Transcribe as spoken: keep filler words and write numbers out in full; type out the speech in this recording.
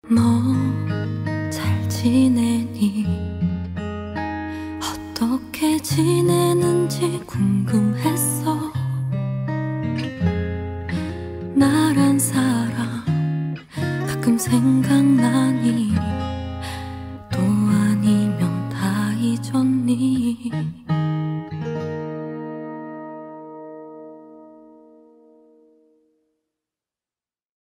너 잘 지내니? 어떻게 지내는지 궁금했어. 나란 사람 가끔 생각나니?